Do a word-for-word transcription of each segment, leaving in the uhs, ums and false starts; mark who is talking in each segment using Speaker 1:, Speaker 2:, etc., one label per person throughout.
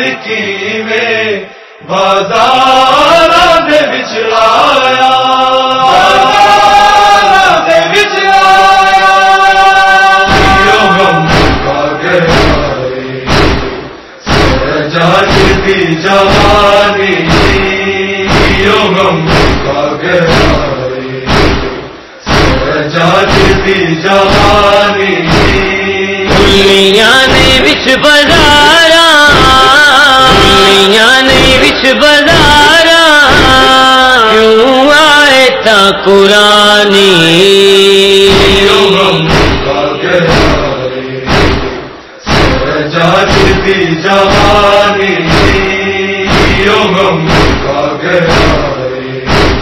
Speaker 1: کی میں بازاراں دے وچ آیا بازاراں دے وچ آیا یوں غم کا گہرائے سجاتی جوانی یوں غم کا گہرائے سجاتی جوانی
Speaker 2: دنیا نے وچ بازارا دنیا نے وچ بازارا کیوں آئے تا قرآنی
Speaker 1: یوں غم کا گہرائے سجاتی جوانی یوں غم کا گہرائے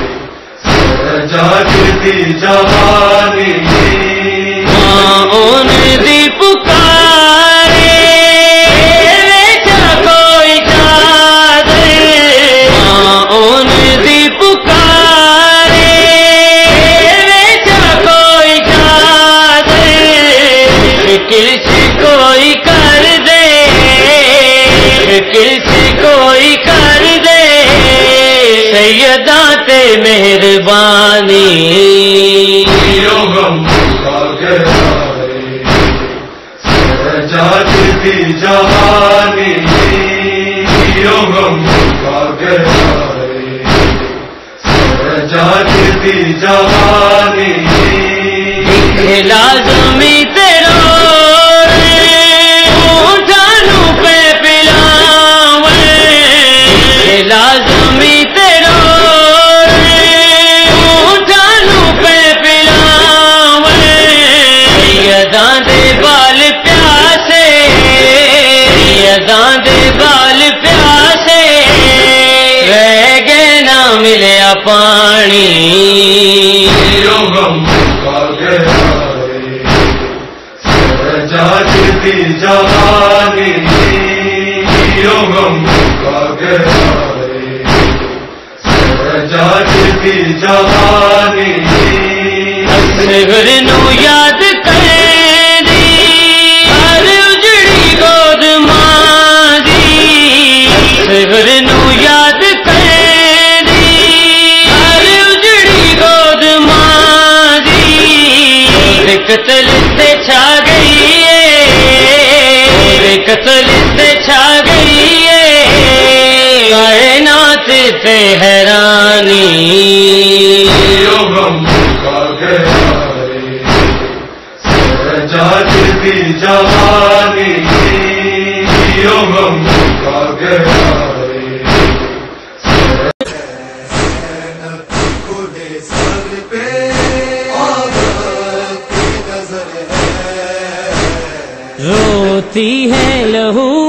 Speaker 1: سجاتی جوانی
Speaker 2: ان دی پکارے ویچا کوئی چادر ان دی پکارے ویچا کوئی چادر کلچ کوئی کر دے کلچ کوئی کر دے سیداں تے مہربانی
Speaker 1: یوں غم کا گہرائے سجاتی جوانی یوں غم کا گہرائے سجاتی جوانی
Speaker 2: لازمی تیرا جانو پہ پلاوے لازمی تیرا جانو پہ پلاوے یداں دے بال پیاسے یداں دے بال پیاسے رہ گئے نہ ملیا پانی
Speaker 1: یوں غم کا گہرائے سجاتی جوانی یوں غم کا گہرائے سجاتی جوانی
Speaker 2: اصغر نو یاد کر دی ہر اجڑی گود ماں دی اصغر نو یاد کر دی ہر اجڑی گود ماں دی قتل سے چھا گئی ہے قتل سے چھا گئی ہے کائنات سے حیرانی
Speaker 1: یوں غم کا گہرائے سجاتی جوانی یوں غم کا گہرائے سر پہ
Speaker 2: روتی ہے لہو